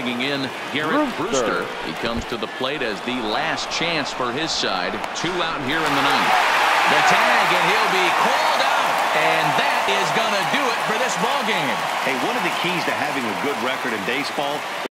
bringing in Garrett Brewster. He comes to the plate as the last chance for his side. 2 out here in the ninth. The tag, and he'll be called out. And that is going to do it for this ball game. Hey, one of the keys to having a good record in baseball